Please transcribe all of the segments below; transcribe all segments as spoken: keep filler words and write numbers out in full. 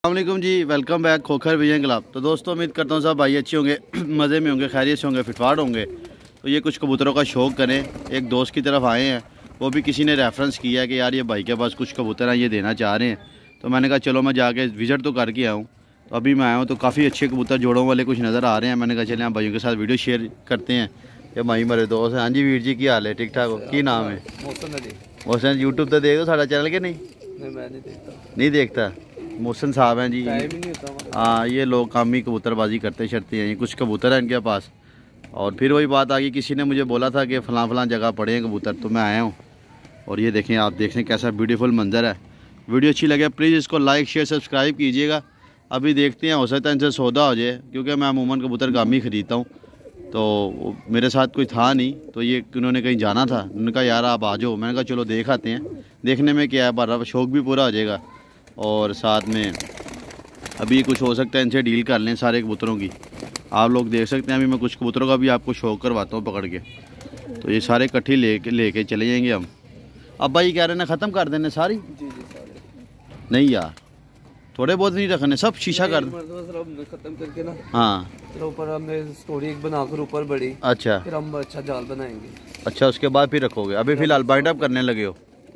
अस्सलामुअलैकुम जी, welcome back Khokhar vision club. तो दोस्तों उम्मीद करता हूँ सब भाई अच्छे होंगे, मज़े में होंगे, खैरियत से होंगे, फिटफाट होंगे। तो ये कुछ कबूतरों का शौक़ करें। एक दोस्त की तरफ आए हैं, वो भी किसी ने रेफरेंस किया है कि यार ये भाई के पास कुछ कबूतर हैं, ये देना चाह रहे हैं। तो मैंने कहा चलो मैं जाके विज़िट तो करके आऊँ। तो अभी मैं आया हूँ तो काफ़ी अच्छे कबूतर जोड़ों वाले कुछ नज़र आ रहे हैं। मैंने कहा चले हम भाइयों के साथ वीडियो शेयर करते हैं। ये भाई मेरे दोस्त हैं। हाँ जी वीर जी की हाल है? ठीक ठाक हो? की नाम है? मोहसन। यूट्यूब तो देख दो साढ़ा चैनल के? नहीं मैं नहीं देखता। नहीं देखता। मोहसन साहब हैं जी। हाँ ये लोग कामी कबूतरबाजी करते शरते हैं। कुछ कबूतर हैं इनके पास। और फिर वही बात आ गई, किसी ने मुझे बोला था कि फ़लाँ फ़लाँ जगह पड़े हैं कबूतर, तो मैं आया हूँ। और ये देखें, आप देखें कैसा ब्यूटीफुल मंजर है। वीडियो अच्छी लगे प्लीज़ इसको लाइक शेयर सब्सक्राइब कीजिएगा। अभी देखते हैं, हो सकता है इनसे सौदा हो जाए, क्योंकि मैं अमूमन कबूतर गामी ख़रीदता हूँ। तो मेरे साथ कोई था नहीं, तो ये उन्होंने कहीं जाना था, उन्होंने कहा यार आप आ जाओ। मैंने कहा चलो देख आते हैं, देखने में क्या है, बार शौक़ भी पूरा हो जाएगा। और साथ में अभी कुछ हो सकता है इनसे डील कर लें सारे कबूतरों की। आप लोग देख सकते हैं, अभी मैं कुछ कबूतरों का भी आपको शौक़ करवाता हूँ पकड़ के। तो ये सारे इकट्ठे ले के ले के चले जाएंगे हम। अब भाई कह रहे हैं ख़त्म कर देने सारी? जी जी सारे। नहीं यार, थोड़े बहुत नहीं रखने, सब शीशा कर खत्म करके ना। हाँ फिर ऊपर हमने स्टोरी एक बनाकर ऊपर बड़ी। अच्छा, फिर हम अच्छा जाल बनाएंगे। अच्छा, उसके बाद फिर रखोगे? अभी फिलहाल बाइंड अप करने लगे हो?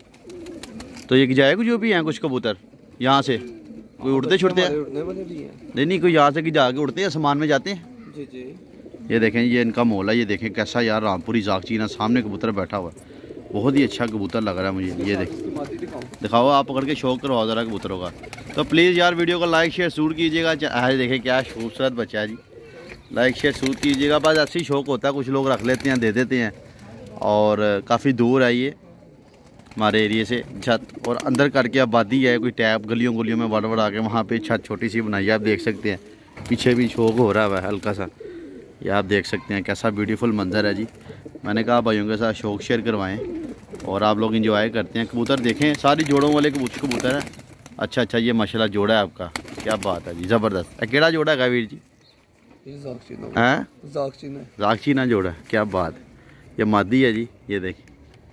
तो ये जाएगा जो भी हैं कुछ कबूतर यहाँ से? कोई उड़ते छुड़ते हैं? नहीं नहीं, कोई यहाँ से कि जाके उड़ते हैं, आसमान में जाते हैं? जी जी। ये देखें, ये इनका मोल है। ये देखें कैसा यार रामपुरी जागचीना सामने कबूतर बैठा हुआ है। बहुत ही अच्छा कबूतर लग रहा है मुझे। ये देखें, दिखाओ आप पकड़ के शौक़ करवाओ ज़रा कबूतरों का। तो प्लीज़ यार वीडियो को लाइक शेयर जरूर कीजिएगा। आज देखें क्या खूबसूरत बच्चा है जी, लाइक शेयर जरूर कीजिएगा। बस ऐसे ही शौक़ होता है, कुछ लोग रख लेते हैं, दे देते हैं। और काफ़ी दूर है ये हमारे एरिए से छत, और अंदर करके आबादी है, कोई टैप गलियों गलियों में वड़ वड़ आके वहाँ पे छत छोटी सी बनाई है। आप देख सकते हैं पीछे भी शौक़ हो रहा है हल्का सा। ये आप देख सकते हैं कैसा ब्यूटीफुल मंजर है जी। मैंने कहा भाइयों के साथ शौक़ शेयर करवाएं और आप लोग इंजॉय करते हैं। कबूतर देखें, सारी जोड़ों वाले कबूतर कबूतर है। अच्छा अच्छा, ये माशाल्लाह जोड़ा है आपका, क्या बात है जी, ज़बरदस्त। केड़ा जोड़ा है वीर जी? हैं जागचीना जोड़ा है, क्या बात है। ये मादी है जी, ये देखें।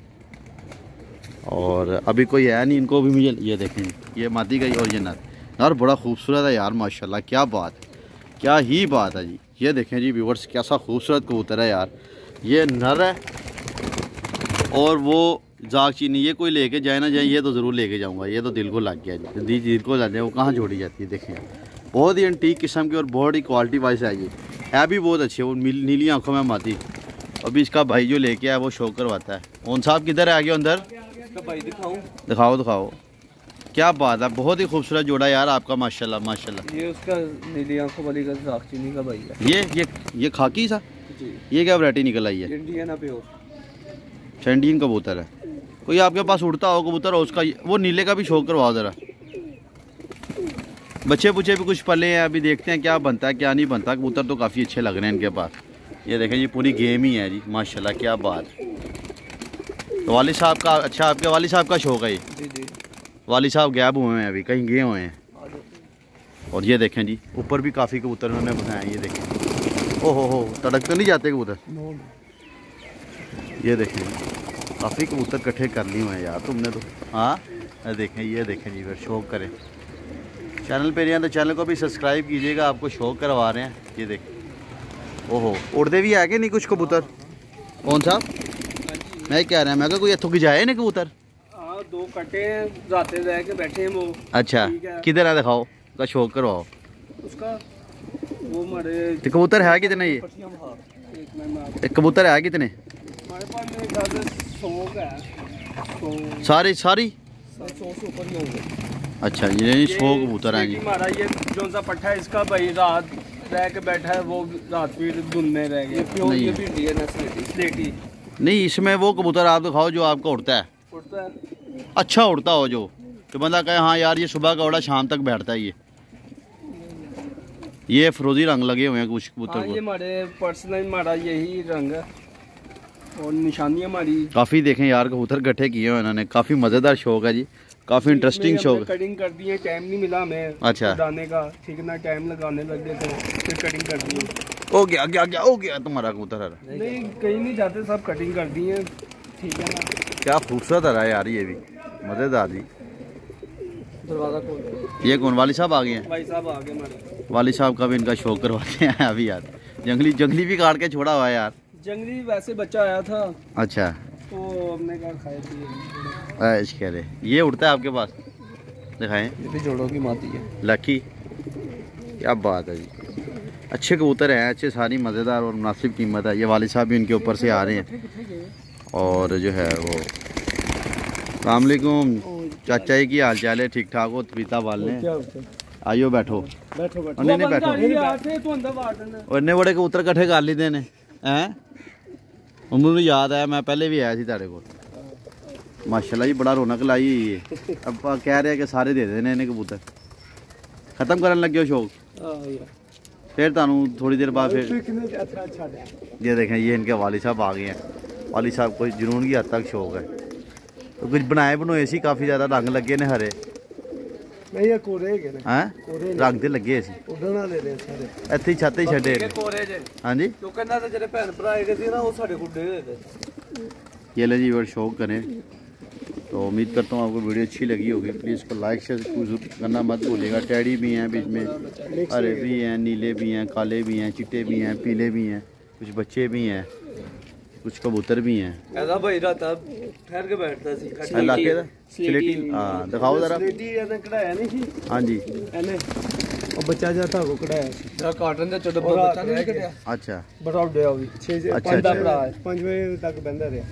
और अभी कोई है नहीं, इनको भी मुझे ये देखें, ये मादी का ही ओरिजिनल यार, बड़ा खूबसूरत है यार माशाल्लाह, क्या बात है, क्या ही बात है जी। ये देखें जी व्यूअर्स, कैसा खूबसूरत कबूतर है यार। ये नर है और वो जागचीनी, ये कोई लेके जाए ना जाए, ये तो ज़रूर लेके जाऊंगा। ये तो दिल को लग गया जी, दी दिल को लग गया। वो कहाँ जोड़ी जाती है देखें, बहुत ही एंटीक किस्म की और बहुत ही क्वालिटी वाइज है। ये है भी बहुत अच्छी है, वो नीली आंखों में माती। अभी इसका भाई जो लेके आया वो शौक़ करवाता है। ओन साहब किधर आ गया अंदर? भाई दिखाऊं? दिखाओ दिखाओ, क्या बात है, बहुत ही खूबसूरत जोड़ा यार आपका माशाल्लाह माशाल्लाह। ये उसका नीली आंखों वाली का जागचीनी का भाई है। ये ये ये खाकी सा जी। ये क्या वैरायटी निकल आई है? इंडियन प्योर चैंडियन कबूतर है। कोई आपके पास उड़ता हो कबूतर हो उसका, वो नीले का भी शौक़ करवाओ ज़रा। बच्चे बुच्चे भी कुछ पले हैं, अभी देखते हैं क्या बनता है क्या नहीं बनता। कबूतर तो काफ़ी अच्छे लग रहे हैं इनके पास। ये देखें, ये पूरी गेम ही है जी माशाल्लाह, क्या बात है। तो वाली साहब का, अच्छा आपके वाली साहब का शौक़ है ये? जी जी। वाली साहब गैब हुए हैं, अभी कहीं गए हुए हैं। और ये देखें जी, ऊपर भी काफ़ी कबूतर उन्होंने बनाए। ये देखें, ओहो हो, तड़क तो नहीं जाते कबूतर? ये देखें, काफ़ी कबूतर इकट्ठे कर लिए हुए हैं यार तुमने तो। हाँ देखें, ये देखें जी, फिर शौक़ करें। चैनल पे नहीं है तो चैनल को भी सब्सक्राइब कीजिएगा, आपको शौक़ करवा रहे हैं। ये देखें, ओहो, उड़ते भी है कि नहीं कुछ कबूतर? कौन सा मैं कह रहा है, मैं कोई इतों की जाए ना कबूतर? हाँ, दो कटे जाते रह के बैठे हैं वो। अच्छा, किधर है दिखाओ, का शौक़ करवाओ उसका। वो हमारे कबूतर है कितने? ये एक कबूतर है कितने? हमारे पास शौक़ है सारी सारी सौ से ऊपर ही होंगे। अच्छा, ये सौ कबूतर हैं जी हमारा। ये जो सा पट्टा है इसका भाई रात रह के बैठा है, वो रात फिर धुन में रह गया। नहीं, स्लेटी नहीं, इसमें वो कबूतर आप दिखाओ जो आपका उड़ता है। उड़ता है, अच्छा उड़ता हो, जो तो बंदा कहे हाँ यार ये सुबह का उड़ा शाम तक बैठता है। ये ये फिरोजी रंग लगे हुए हैं कुछ कबूतर। हाँ, ये हमारे पर्सनल हमारा यही रंग है और निशानी हमारी। काफ़ी देखें यार कबूतर इकट्ठे किए हुए इन्होंने, काफ़ी मज़ेदार शौक़ है जी, काफ़ी इंटरेस्टिंग शौक़। कटिंग कर दी है, टाइम नहीं मिला हमें अच्छा उड़ाने का, ठीक ना, टाइम लगाने लग गए तो फिर कटिंग कर दी। हो गया क्या क्या हो गया तुम्हारा कबूतर? नहीं कहीं नहीं जाते, सब कटिंग कर दी है, ठीक है ना। क्या खूबसूरत है यार, ये भी मज़ेदार जी। दरवाजा खोल। ये कौन वाली साहब आ गए हैं? भाई साहब आ गए हमारे। वाली साहब का भी इनका शौक करवाते हैं अभी यार। जंगली जंगली भी काट के छोड़ा हुआ है यार। जंगली वैसे बच्चा आया था। अच्छा तो हमने कहा खाए पिए। ऐश कह रहे ये उड़ता है आपके पास, दिखाएं। ये भी जोड़ों की माती है। लकी, क्या बात है जी। अच्छे कबूतर हैं, अच्छे, सारी मज़ेदार और मुनासिब कीमत है। ये वाली साहब भी इनके ऊपर से आ रहे हैं और जो है वो अस्सलाम वालेकुम चाचा जी की हाल चाल है? ठीक ठाक हो? पपीता बाल लें, आइयो बैठो बैठो बैठो। नहीं नहीं बैठो। इन्ने बड़े कबूतर कट्ठे कर लीते ने हैं? उन्होंने याद आया, मैं पहले भी आया थी तेरे को। माशाल्लाह जी बड़ा रौनक लाई हुई है। अब कह रहे हैं कि सारे दे देने इन्हें कबूतर। खत्म करने लगे हो शौक? फिर तुहानू थोड़ी देर बाद फिर ये देखें, ये इनके वाली साहब आ गए हैं। वाली साहब को जुनून की हद तक शौक है। तो कुछ बनाए बनोए सी, काफ़ी ज़्यादा रंग लगे ने हरे नहीं कोरे हैं, रंग तो लगे सी इतने छत ही छे। हाँ जी ये ले जी, शौक करें। तो उम्मीद करता हूँ आपको वीडियो अच्छी लगी होगी। प्लीज़ को लाइक शेयर करना मत भूलिएगा। टैडी भी हैं बीच में, हरे भी हैं, नीले भी हैं, काले भी हैं, चिट्टे भी हैं, पीले भी हैं, कुछ बच्चे भी हैं, कुछ कबूतर भी हैं। ऐसा भाई रहता ठहर के बैठता सी इलाके दा स्लेटी। हां दिखाओ जरा। स्लेटी ਇਹਨੇ ਕਢਾਇਆ ਨਹੀਂ ਸੀ। हां जी ਇਹਨੇ ਉਹ ਬੱਚਾ ਜਿਹਾ ਧਾਗੋ ਕਢਾਇਆ ਸੀ। ਜਿਹੜਾ ਕਾਟਨ ਦਾ ਚੋਦਾ ਬੱਚਾ ਨਹੀਂ ਕਢਾਇਆ। ਅੱਛਾ ਬੜਾ ਉੱਡਿਆ ਉਹ ਵੀ ਛੇ ਪੰਜ ਦਾ ਭਰਾ ਹੈ। ਪੰਜ ਵਜੇ ਤੱਕ ਬੰਦਾ ਰਿਹਾ।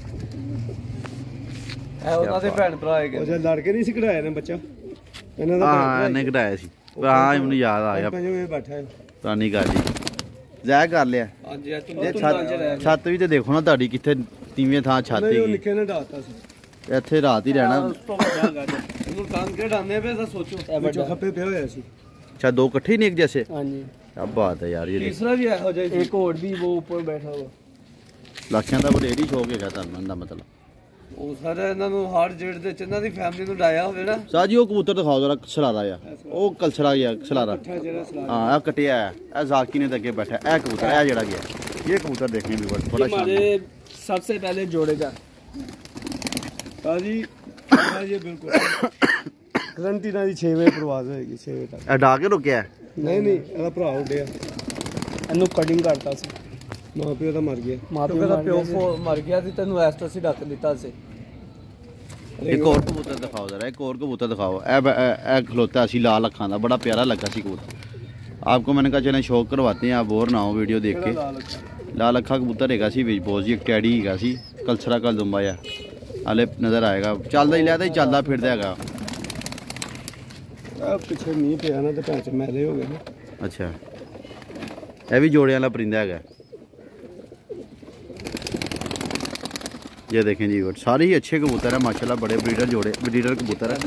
ਇਹ ਉਹਨਾਂ ਦੇ ਭੈਣ ਭਰਾ ਹੈਗੇ। ਉਹ ਜਦ ਲੜ ਕੇ ਨਹੀਂ ਸੀ ਕਢਾਇਆ ਨੇ ਬੱਚਾ ਇਹਨਾਂ ਦਾ। ਹਾਂ ਇਹਨੇ ਕਢਾਇਆ ਸੀ। ਹਾਂ ਮੈਨੂੰ ਯਾਦ ਆ ਗਿਆ। ਪੰਜ ਵਜੇ ਬੈਠਾ ਹੈ ਪੁਰਾਣੀ ਗੱਲ ਜੀ। ਜ਼ਾਇਆ ਕਰ ਲਿਆ। ਹਾਂਜੀ ਇਹ ਛੱਤ ਛੱਤ ਵੀ ਤੇ ਦੇਖੋ ਨਾ ਤੁਹਾਡੀ ਕਿੱਥੇ ਤੀਵੇਂ ਥਾਂ ਛੱਤ ਨਹੀਂ ਉਹ ਹੈਗੀ। ਨਿੱਕੇ ਨੇ ਢਾਤਾ ਸੀ। ਇੱਥੇ ਰਾਤ ਹੀ ਰਹਿਣਾ। ਇਹਨੂੰ ਟਾਂਗ ਕੇ ਢਾਉਂਦੇ ਪਏ ਤਾਂ ਸੋਚੋ ਵਿੱਚੋਂ ਖੱਪੇ ਪਿਆ ਹੋਇਆ ਸੀ। अच्छा दो कट्ठे ही नहीं एक जैसे? हाँ जी क्या बात है यार। ये तीसरा भी हो जाए, एक और भी वो ऊपर बैठा हुआ। लाखियां दा बडेरी शौक है ਤੁਹਾਨੂੰ ਦਾ ਮਤਲਬ। ਉਹ ਸਾਰੇ ਇਹਨਾਂ ਨੂੰ ਹਾਰਟ ਜੇਡ ਦੇ ਚ ਇਹਨਾਂ ਦੀ ਫੈਮਿਲੀ ਨੂੰ ਡਾਇਆ ਹੋਵੇ ਨਾ। ਸਾਹ ਜੀ ਉਹ ਕਬੂਤਰ ਦਿਖਾਓ ਜਰਾ ਸਲਾਰਾ ਆ। ਉਹ ਕਲਸਰਾ ਗਿਆ ਸਲਾਰਾ। ਹਾਂ ਇਹ ਕਟਿਆ ਹੈ। ਇਹ ਜ਼ਾਕੀ ਨੇ ਤਾਂ ਅੱਗੇ ਬੈਠਾ। ਇਹ ਕਬੂਤਰ ਇਹ ਜਿਹੜਾ ਗਿਆ ये कबूतर देखने भी बड़ा शानदार। सबसे पहले जोड़े का जी ये बिल्कुल ਗਰੰਟੀ ਨਾਲ ਛੇ ਵਜੇ ਪ੍ਰਵਾਜ਼ ਹੋਏਗੀ। ਛੇ ਵਜੇ ਤੱਕ ਅਡਾ ਕੇ ਰੁਕਿਆ? ਨਹੀਂ ਨਹੀਂ ਇਹਦਾ ਭਰਾ ਉੱਡਿਆ। ਇਹਨੂੰ ਕਟਿੰਗ ਕਰਤਾ ਸੀ। ਮਾਂ ਪਿਓ ਦਾ ਮਰ ਗਿਆ। ਮਾਂ ਪਿਓ ਦਾ ਪਿਓ ਮਰ ਗਿਆ ਸੀ। ਤੈਨੂੰ ਐਸ ਤੋਂ ਸੀ ਡੱਕ ਦਿੱਤਾ ਸੀ। एक और कबूतर दिखाओ जरा। एक और कबूतर दिखाओ। ए खलोता सी लाल अखा का, बड़ा प्यारा लगा सी कबूतर। आपको मैंने कहा चले शौक करवाते हैं, आप बोर ना हो वीडियो देख के। लाल अखा कबूतर है सी बोझ जी। एक टैडी है सी कलसरा कल दुम्बा आ हाले नज़र आएगा। चलता ही लिया ही चलता फिरता है। पिछले मीह पे ना तो भैंस मैले हो गए। अच्छा यह भी जोड़े वाला परिंदा है। ये देखें जी सारे ही अच्छे कबूतर है माशाल्लाह। बड़े ब्रीडर जोड़े ब्रीडर कबूतर है।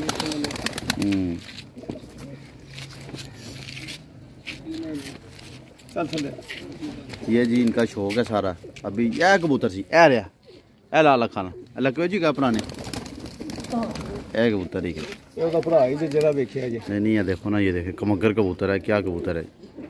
ये जी इनका शौक है सारा। अभी यह कबूतर सी ए रहा ए लाल खाना लगे जी का पुराने ए कबूतर ही नहीं नहीं है। देखो ना ये देखे कमगर कबूतर है। क्या कबूतर है।